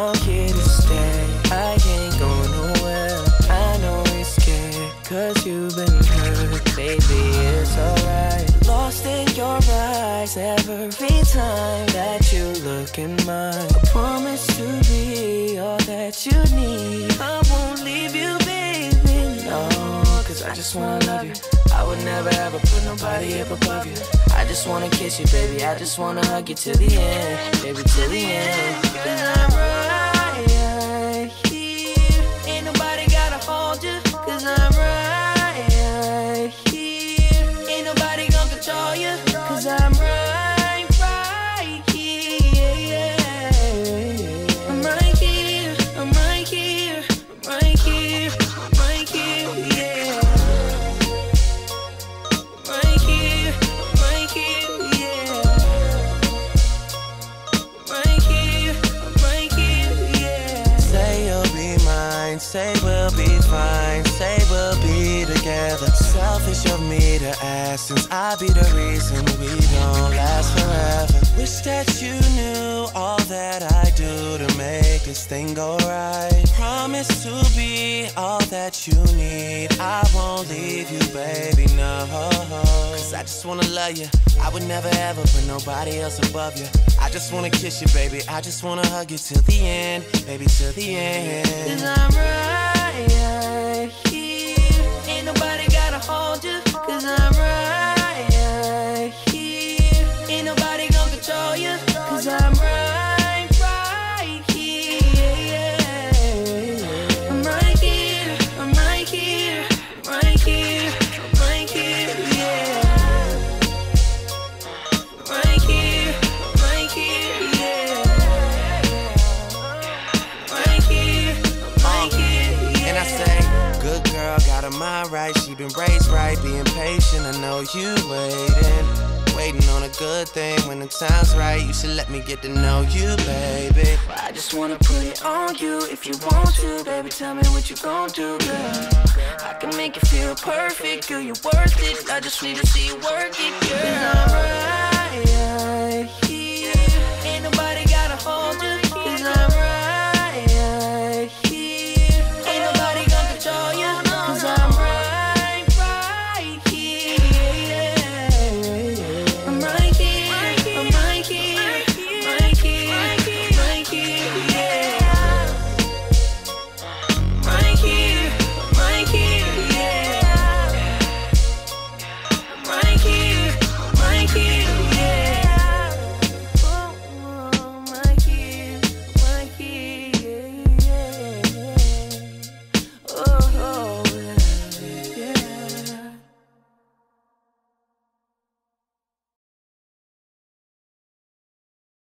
I'm here to stay. I ain't going nowhere. I know you're scared, cause you've been hurt. Baby, it's alright. Lost in your eyes every time that you look in mine. I promise to be all that you need. I won't leave you, baby, no. Cause I just wanna love you. I would never ever put nobody up above you. I just wanna kiss you, baby. I just wanna hug you till the end, baby, till the end. Cause I'm right here. Ain't nobody gotta hold you. Cause I'm right here. Ain't nobody gonna control you. Cause I'm right here. I'm right here. I'm right here. I'm right here. I'm right here, yeah. Right here. Right here, yeah. Right here. Right here, yeah. Say you'll be mine. Say we'll be fine. Say we'll be together. Selfish of me to ask, since I be the reason we don't last forever. Wish that you knew all that I do to make this thing go right. Promise to be all that you need. I won't leave you, baby, no. Cause I just wanna love you. I would never ever put nobody else above you. I just wanna kiss you, baby. I just wanna hug you till the end, baby, till the end. Cause I'm right here. Ain't nobody gotta hold you. Cause I'm right here. Ain't nobody gonna control you. Cause I'm right here. I'm right here. I'm right here. I'm right here. I'm right here, yeah. Right here. Right here, yeah. Right here. Right here, yeah. And I say, good girl, got her mind right. She been raised right, being patient. I know you waiting on a good thing. When the time's right, you should let me get to know you, baby. I just wanna put it on you. If you want to, baby, tell me what you gon' do, girl. I can make you feel perfect, girl, you're worth it. I just need to see you work it, girl.